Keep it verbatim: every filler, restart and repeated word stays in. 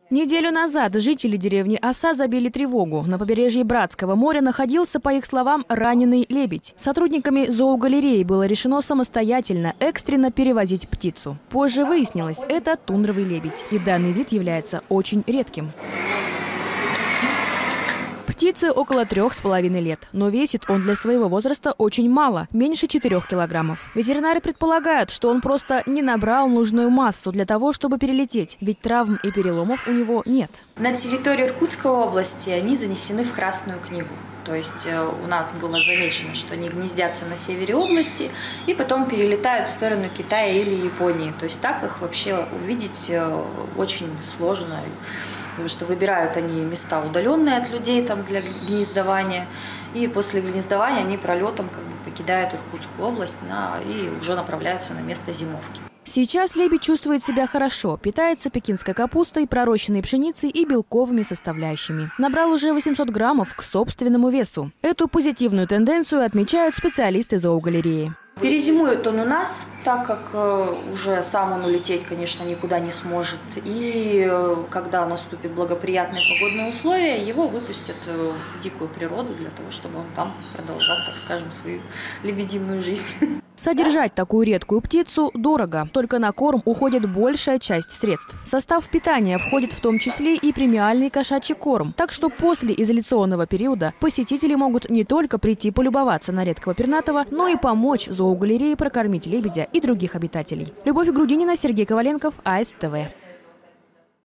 Неделю назад жители деревни Оса забили тревогу. На побережье Братского моря находился, по их словам, раненый лебедь. Сотрудниками зоогалереи было решено самостоятельно, экстренно перевозить птицу. Позже выяснилось, это тундровый лебедь. И данный вид является очень редким. Птице около трех с половиной лет, но весит он для своего возраста очень мало, меньше четырёх килограммов. Ветеринары предполагают, что он просто не набрал нужную массу для того, чтобы перелететь, ведь травм и переломов у него нет. На территории Иркутской области они занесены в Красную книгу. То есть у нас было замечено, что они гнездятся на севере области и потом перелетают в сторону Китая или Японии. То есть так их вообще увидеть очень сложно, потому что выбирают они места удаленные от людей там для гнездования. И после гнездования они пролетом как бы покидают Иркутскую область на, и уже направляются на место зимовки. Сейчас лебедь чувствует себя хорошо, питается пекинской капустой, пророщенной пшеницей и белковыми составляющими. Набрал уже восемьсот граммов к собственному весу. Эту позитивную тенденцию отмечают специалисты зоогалереи. Перезимует он у нас, так как уже сам он улететь, конечно, никуда не сможет. И когда наступят благоприятные погодные условия, его выпустят в дикую природу для того, чтобы он там продолжал, так скажем, свою лебединую жизнь. Содержать такую редкую птицу дорого. Только на корм уходит большая часть средств. В состав питания входит в том числе и премиальный кошачий корм. Так что после изоляционного периода посетители могут не только прийти полюбоваться на редкого пернатого, но и помочь зоогалерее прокормить лебедя и других обитателей. Любовь Грудинина, Сергей Коваленков, АСТВ.